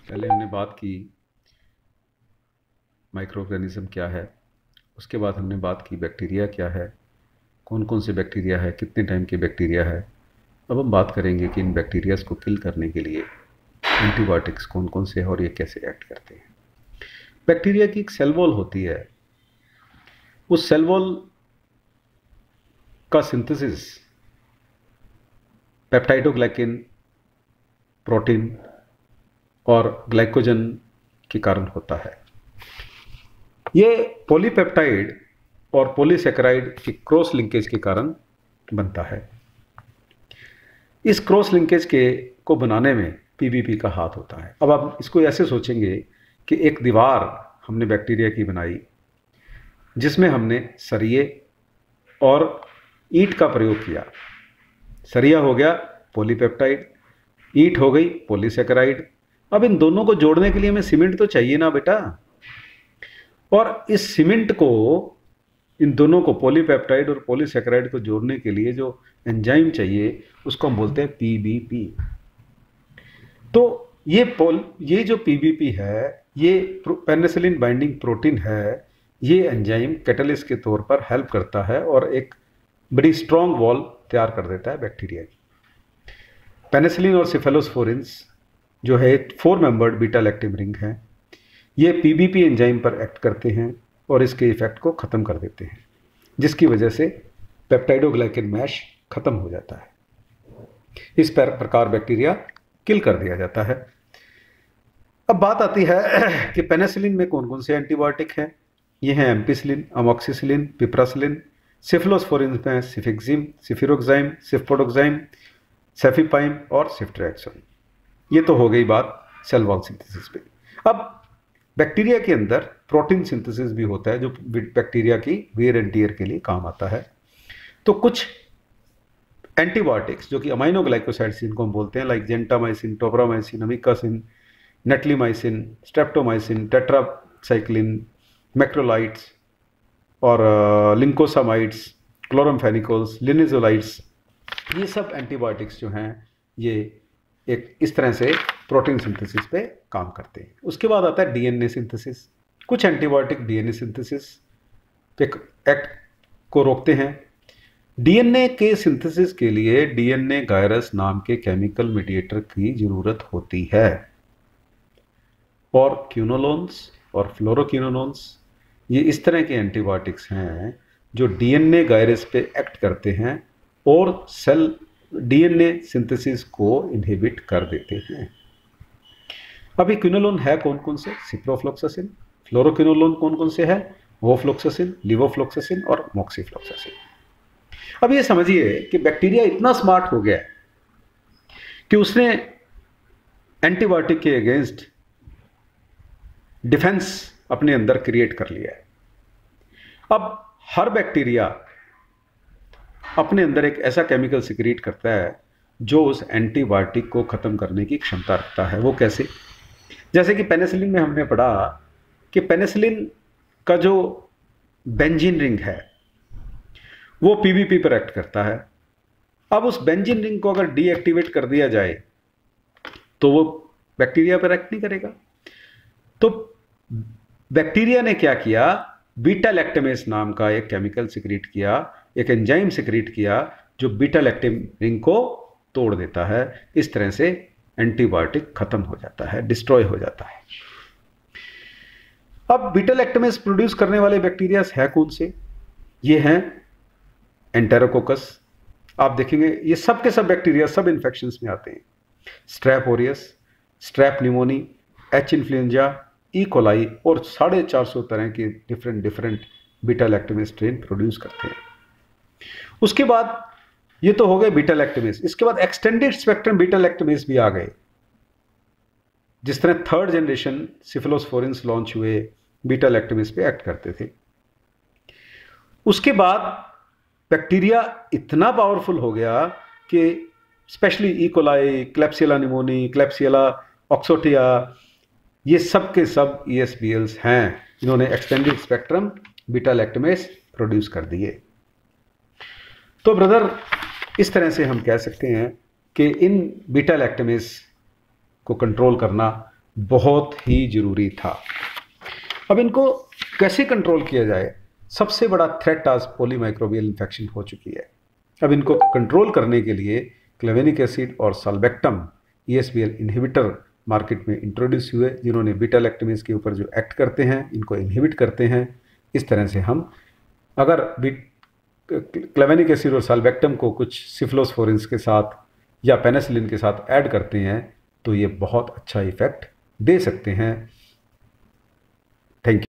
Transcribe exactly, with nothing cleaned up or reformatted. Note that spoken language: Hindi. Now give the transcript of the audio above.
पहले हमने बात की माइक्रो ऑर्गेनिज्म क्या है, उसके बाद हमने बात की बैक्टीरिया क्या है, कौन कौन से बैक्टीरिया है, कितने टाइम के बैक्टीरिया है। अब हम बात करेंगे कि इन बैक्टीरियाज को किल करने के लिए एंटीबायोटिक्स कौन कौन से हैं और ये कैसे एक्ट करते हैं। बैक्टीरिया की एक सेल वॉल होती है, उस सेल वॉल का सिंथेसिस पेप्टाइडोग्लाइकिन, प्रोटीन और ग्लाइकोजन के कारण होता है। ये पॉलीपेप्टाइड और पॉलीसेकेराइड की क्रॉस लिंकेज के कारण बनता है। इस क्रॉस लिंकेज के को बनाने में पीबीपी का हाथ होता है। अब आप इसको ऐसे सोचेंगे कि एक दीवार हमने बैक्टीरिया की बनाई जिसमें हमने सरिये और ईंट का प्रयोग किया। सरिया हो गया पॉलीपेप्टाइड, ईंट हो गई पॉलीसेकेराइड। अब इन दोनों को जोड़ने के लिए हमें सीमेंट तो चाहिए ना बेटा, और इस सीमेंट को, इन दोनों को पॉलीपेप्टाइड और पॉलीसेकेराइड को जोड़ने के लिए जो एंजाइम चाहिए उसको हम बोलते हैं पीबीपी। तो ये पोल ये जो पीबीपी है, ये पेनिसिलिन बाइंडिंग प्रोटीन है। ये एंजाइम कैटलिस्ट के तौर पर हेल्प करता है और एक बड़ी स्ट्रॉन्ग वॉल तैयार कर देता है बैक्टीरिया की। पेनिसिलिन और सेफेलोस्पोरिन्स जो है four membered beta lactam ring है, ये पीबीपी एंजाइम पर एक्ट करते हैं और इसके इफेक्ट को ख़त्म कर देते हैं, जिसकी वजह से पेप्टाइडोग्लाइकिन मैश ख़त्म हो जाता है। इस प्रकार बैक्टीरिया किल कर दिया जाता है। अब बात आती है कि पेनिसिलिन में कौन कौन से एंटीबायोटिक हैं। ये हैं एम्पिसिलिन, अमोक्सिसिलिन, पिप्रासिलिन। सेफेलोस्पोरिन में सिफिक्सिम, सिफिरोक्साइम, सिफपोडोक्साइम, सेफिपाइम और सिफ्ट्रैक्सन। ये तो हो गई बात सेल वॉल सिंथेसिस पे। अब बैक्टीरिया के अंदर प्रोटीन सिंथेसिस भी होता है जो बैक्टीरिया की वेयर एंड टियर के लिए काम आता है। तो कुछ एंटीबायोटिक्स जो कि अमाइनो ग्लाइकोसाइड्स जिनको हम बोलते हैं, like gentamicin, tobramycin, amikacin, netilmicin, streptomycin, tetracycline, macrolides और लिंकोसामाइड्स, क्लोरमफेनिकोल्स, लिनिजोलाइट्स, ये सब एंटीबायोटिक्स जो हैं ये एक इस तरह से प्रोटीन सिंथेसिस पे काम करते हैं। उसके बाद आता है डीएनए सिंथेसिस। कुछ एंटीबायोटिक डीएनए सिंथेसिस पे एक्ट को रोकते हैं। डीएनए के सिंथेसिस के लिए डीएनए गायरस नाम के केमिकल मीडिएटर की जरूरत होती है, और क्यूनोलोन्स और फ्लोरोक्विनोलोन्स ये इस तरह के एंटीबायोटिक्स हैं जो डीएनए गायरस पे एक्ट करते हैं और सेल डीएनए सिंथेसिस को इनहिबिट कर देते हैं। अभी क्विनोलोन है कौन कौन से? सिप्रोफ्लोक्सासिन। फ्लोरोक्विनोलोन कौन कौन से है? वोफ्लोक्सासिन, लिवोफ्लोक्सासिन और मोक्सीफ्लोक्सासिन। अब ये समझिए कि बैक्टीरिया इतना स्मार्ट हो गया कि उसने एंटीबायोटिक के अगेंस्ट डिफेंस अपने अंदर क्रिएट कर लिया है। अब हर बैक्टीरिया अपने अंदर एक ऐसा केमिकल सिक्रीट करता है जो उस एंटीबायोटिक को ख़त्म करने की क्षमता रखता है। वो कैसे? जैसे कि पेनिसिलिन में हमने पढ़ा कि पेनिसिलिन का जो बेंजीन रिंग है वो पीबीपी पर एक्ट करता है। अब उस बेंजीन रिंग को अगर डीएक्टिवेट कर दिया जाए तो वो बैक्टीरिया पर एक्ट नहीं करेगा। तो बैक्टीरिया ने क्या किया? बीटा लैक्टेमेस नाम का एक केमिकल सिक्रीट किया, एक एंजाइम सिक्रीट किया जो बीटा लैक्टिन रिंग को तोड़ देता है। इस तरह से एंटीबायोटिक खत्म हो जाता है, डिस्ट्रॉय हो जाता है। अब बीटा लैक्टेमेस प्रोड्यूस करने वाले बैक्टीरिया है कौन से? ये हैं एंटेरोकोकस। आप देखेंगे ये सब के सब बैक्टीरिया सब इन्फेक्शंस में आते हैं। Strep aureus, strep pneumoniae, H influenzae, E coli और साढ़े चार सौ तरह के different different beta lactamase strain produce करते हैं। उसके बाद ये तो हो गए बीटा लैक्टेमेस। इसके बाद एक्सटेंडेड स्पेक्ट्रम बीटा लैक्टेमेस भी आ गए। जिस तरह थर्ड जनरेशन सिफेलोस्पोरिन्स लॉन्च हुए, बीटा लैक्टेमेस पे एक्ट करते थे। उसके बाद बैक्टीरिया इतना पावरफुल हो गया कि specially E coli, Klebsiella pneumoniae, Klebsiella oxytoca, ये सब के सब ई एस बी एल्स हैं जिन्होंने extended spectrum beta lactamase produce कर दिए। तो ब्रदर इस तरह से हम कह सकते हैं कि इन बीटा लैक्टेमेस को कंट्रोल करना बहुत ही ज़रूरी था। अब इनको कैसे कंट्रोल किया जाए? सबसे बड़ा थ्रेट आज पॉलीमाइक्रोबियल इन्फेक्शन हो चुकी है। अब इनको कंट्रोल करने के लिए क्लेवेनिक एसिड और sulbactam E S B L inhibitor market में इंट्रोड्यूस हुए, जिन्होंने बीटा लैक्टमेज के ऊपर जो एक्ट करते हैं इनको इनहिबिट करते हैं। इस तरह से हम अगर क्लेवेनिक एसिड और साल्बेक्टम को कुछ सिफ्लोस्फोरिन्स के साथ या पेनिसिलिन के साथ ऐड करते हैं तो ये बहुत अच्छा इफेक्ट दे सकते हैं। Thank you.